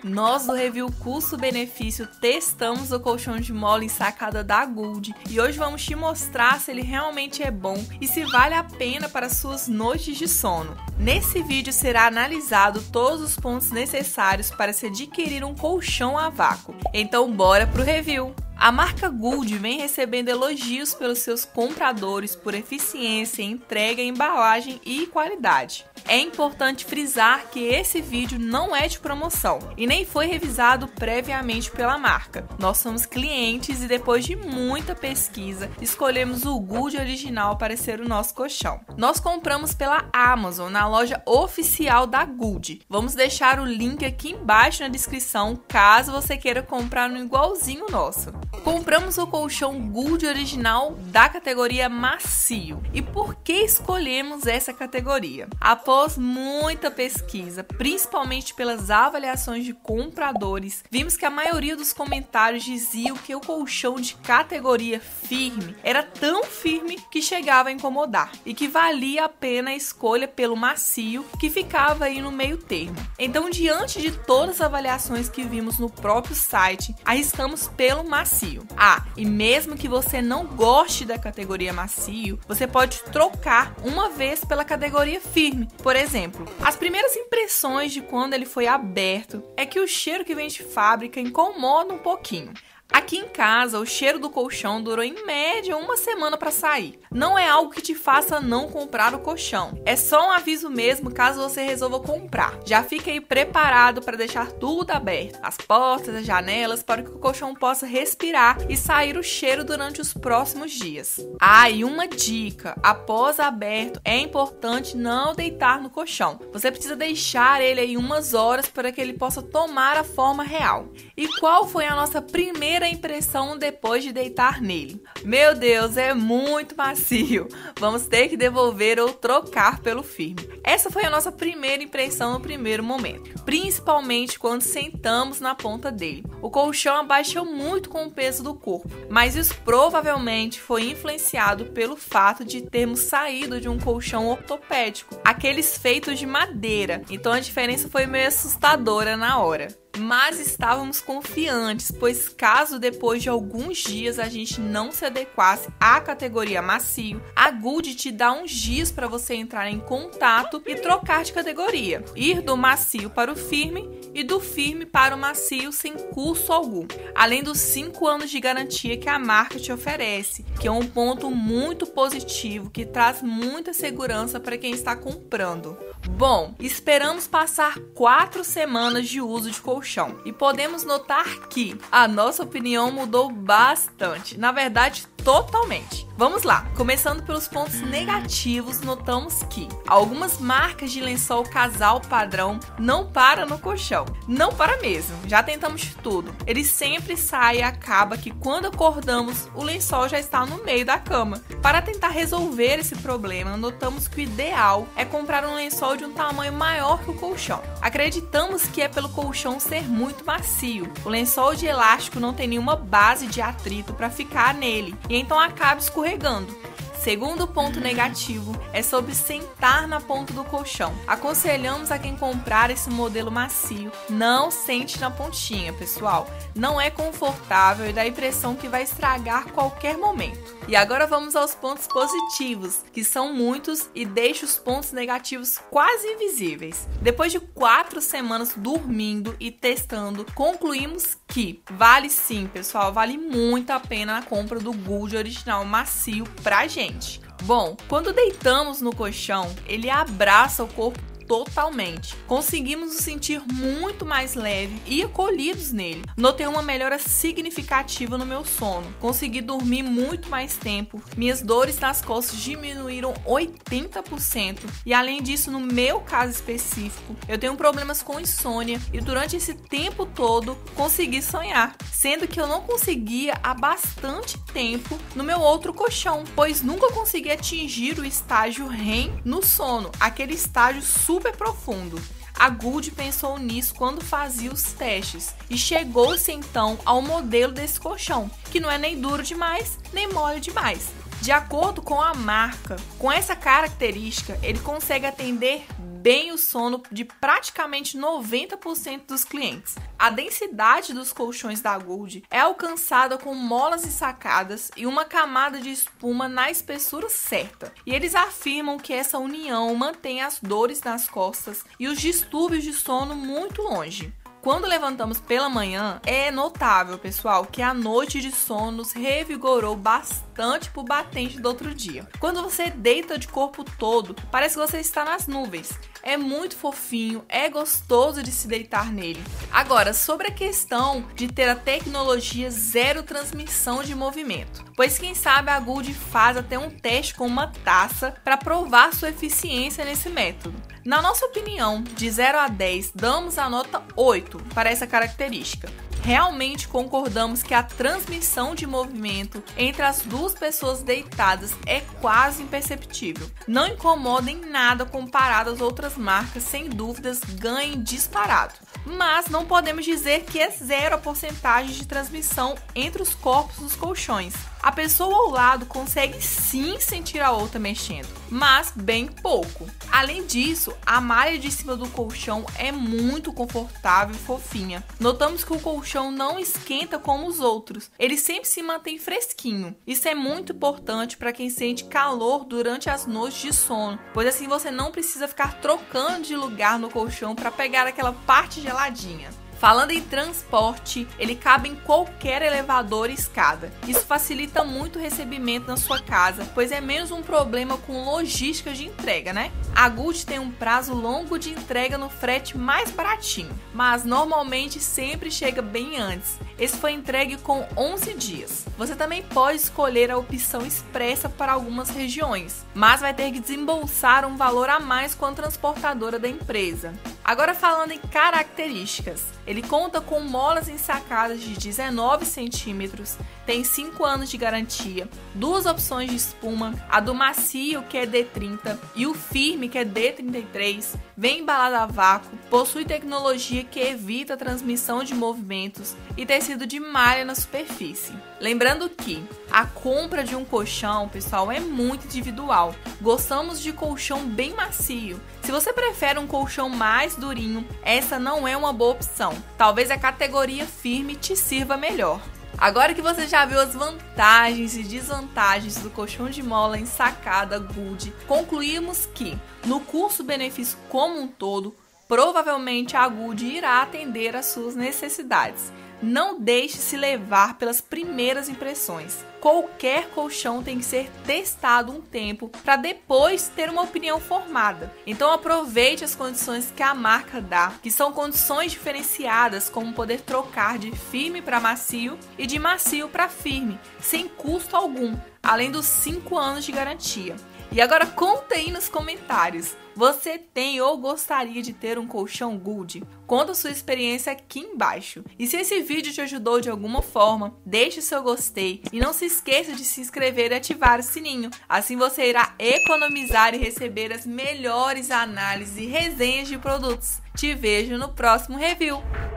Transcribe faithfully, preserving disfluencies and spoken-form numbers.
Nós do review custo-benefício testamos o colchão de mola ensacada da Gould e hoje vamos te mostrar se ele realmente é bom e se vale a pena para suas noites de sono. Nesse vídeo será analisado todos os pontos necessários para se adquirir um colchão a vácuo. Então bora pro review! A marca Gould vem recebendo elogios pelos seus compradores por eficiência, entrega, embalagem e qualidade. É importante frisar que esse vídeo não é de promoção e nem foi revisado previamente pela marca. Nós somos clientes e depois de muita pesquisa, escolhemos o Gould original para ser o nosso colchão. Nós compramos pela Amazon, na loja oficial da Gould. Vamos deixar o link aqui embaixo na descrição, caso você queira comprar um igualzinho nosso. Compramos o colchão Gould original da categoria macio. E por que escolhemos essa categoria? Após muita pesquisa, principalmente pelas avaliações de compradores, vimos que a maioria dos comentários diziam que o colchão de categoria firme era tão firme que chegava a incomodar e que valia a pena a escolha pelo macio, que ficava aí no meio termo. Então, diante de todas as avaliações que vimos no próprio site, arriscamos pelo macio. Ah, e mesmo que você não goste da categoria macio, você pode trocar uma vez pela categoria firme. Por exemplo, as primeiras impressões de quando ele foi aberto é que o cheiro que vem de fábrica incomoda um pouquinho. Aqui em casa, o cheiro do colchão durou em média uma semana para sair. Não é algo que te faça não comprar o colchão. É só um aviso mesmo caso você resolva comprar. Já fique aí preparado para deixar tudo aberto, as portas, as janelas, para que o colchão possa respirar e sair o cheiro durante os próximos dias. Ah, e uma dica: após aberto, é importante não deitar no colchão. Você precisa deixar ele aí umas horas para que ele possa tomar a forma real. E qual foi a nossa primeira impressão depois de deitar nele? Meu Deus, é muito macio. Vamos ter que devolver ou trocar pelo firme. Essa foi a nossa primeira impressão no primeiro momento, principalmente quando sentamos na ponta dele. O colchão abaixou muito com o peso do corpo, mas isso provavelmente foi influenciado pelo fato de termos saído de um colchão ortopédico, aqueles feitos de madeira. Então a diferença foi meio assustadora na hora. Mas estávamos confiantes, pois caso depois de alguns dias a gente não se adequasse à categoria macio, a Gould te dá uns dias para você entrar em contato e trocar de categoria, ir do macio para o firme e do firme para o macio sem custo algum, além dos cinco anos de garantia que a marca te oferece, que é um ponto muito positivo que traz muita segurança para quem está comprando. Bom, esperamos passar quatro semanas de uso de colchão e podemos notar que a nossa opinião mudou bastante, na verdade totalmente. Vamos lá, começando pelos pontos negativos, notamos que algumas marcas de lençol casal padrão não param no colchão, não para mesmo, já tentamos de tudo. Ele sempre sai e acaba que quando acordamos o lençol já está no meio da cama. Para tentar resolver esse problema, notamos que o ideal é comprar um lençol de um tamanho maior que o colchão. Acreditamos que é pelo colchão ser muito macio. O lençol de elástico não tem nenhuma base de atrito para ficar nele e então acaba escorregando. Segundo ponto negativo é sobre sentar na ponta do colchão. Aconselhamos a quem comprar esse modelo macio, não sente na pontinha, pessoal. Não é confortável e dá a impressão que vai estragar qualquer momento. E agora vamos aos pontos positivos, que são muitos e deixam os pontos negativos quase invisíveis. Depois de quatro semanas dormindo e testando, concluímos que vale sim, pessoal, vale muito a pena a compra do Gould original macio pra gente. Bom, quando deitamos no colchão, ele abraça o corpo totalmente. Conseguimos nos sentir muito mais leve e acolhidos nele. Notei uma melhora significativa no meu sono. Consegui dormir muito mais tempo. Minhas dores nas costas diminuíram oitenta por cento. E além disso, no meu caso específico, eu tenho problemas com insônia e durante esse tempo todo consegui sonhar, sendo que eu não conseguia há bastante tempo no meu outro colchão, pois nunca consegui atingir o estágio R E M no sono, aquele estágio super super profundo. A Gould pensou nisso quando fazia os testes e chegou-se então ao modelo desse colchão, que não é nem duro demais, nem mole demais. De acordo com a marca, com essa característica, ele consegue atender bem o sono de praticamente noventa por cento dos clientes. A densidade dos colchões da Gould é alcançada com molas ensacadas e uma camada de espuma na espessura certa. E eles afirmam que essa união mantém as dores nas costas e os distúrbios de sono muito longe. Quando levantamos pela manhã, é notável, pessoal, que a noite de sono nos revigorou bastante pro batente do outro dia. Quando você deita de corpo todo, parece que você está nas nuvens. É muito fofinho, é gostoso de se deitar nele. Agora, sobre a questão de ter a tecnologia zero transmissão de movimento. Pois quem sabe a Gould faz até um teste com uma taça para provar sua eficiência nesse método. Na nossa opinião, de zero a dez, damos a nota oito para essa característica. Realmente concordamos que a transmissão de movimento entre as duas pessoas deitadas é quase imperceptível. Não incomoda em nada comparado às outras marcas, sem dúvidas ganhem disparado. Mas não podemos dizer que é zero a porcentagem de transmissão entre os corpos dos colchões. A pessoa ao lado consegue sim sentir a outra mexendo, mas bem pouco. Além disso, a malha de cima do colchão é muito confortável e fofinha. Notamos que o colchão não esquenta como os outros, ele sempre se mantém fresquinho. Isso é muito importante para quem sente calor durante as noites de sono, pois assim você não precisa ficar trocando de lugar no colchão para pegar aquela parte geladinha. Falando em transporte, ele cabe em qualquer elevador e escada. Isso facilita muito o recebimento na sua casa, pois é menos um problema com logística de entrega, né? A Gould tem um prazo longo de entrega no frete mais baratinho, mas normalmente sempre chega bem antes. Esse foi entregue com onze dias. Você também pode escolher a opção expressa para algumas regiões, mas vai ter que desembolsar um valor a mais com a transportadora da empresa. Agora falando em características, ele conta com molas ensacadas de dezenove centímetros, tem cinco anos de garantia, duas opções de espuma, a do macio que é D trinta e o firme que é D trinta e três, vem embalado a vácuo, possui tecnologia que evita a transmissão de movimentos e tecido de malha na superfície. Lembrando que a compra de um colchão, pessoal, é muito individual. Gostamos de colchão bem macio. Se você prefere um colchão mais durinho, essa não é uma boa opção. Talvez a categoria firme te sirva melhor. Agora que você já viu as vantagens e desvantagens do colchão de mola ensacada Gould, concluímos que, no custo-benefício como um todo, provavelmente a Gould irá atender às suas necessidades. Não deixe se levar pelas primeiras impressões. Qualquer colchão tem que ser testado um tempo para depois ter uma opinião formada. Então aproveite as condições que a marca dá, que são condições diferenciadas, como poder trocar de firme para macio e de macio para firme, sem custo algum, além dos cinco anos de garantia. E agora conta aí nos comentários, você tem ou gostaria de ter um colchão Gould? Conta a sua experiência aqui embaixo. E se esse vídeo te ajudou de alguma forma, deixe o seu gostei e não se esqueça de se inscrever e ativar o sininho. Assim você irá economizar e receber as melhores análises e resenhas de produtos. Te vejo no próximo review.